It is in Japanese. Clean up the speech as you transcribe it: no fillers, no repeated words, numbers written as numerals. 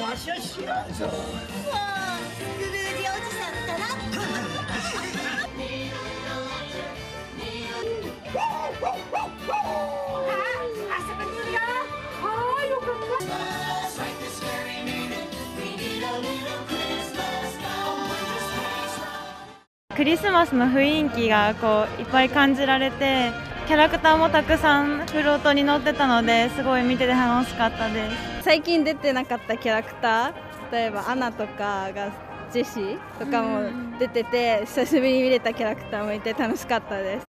しゃ知らんぞ。 もうスクルージおじさんったらクリスマスの雰囲気がこういっぱい感じられて、キャラクターもたくさんフロートに乗ってたのですごい見てて楽しかったです。 最近出てなかったキャラクター、例えばアナとかがジェシーとかも出てて、久しぶりに見れたキャラクターもいて楽しかったです。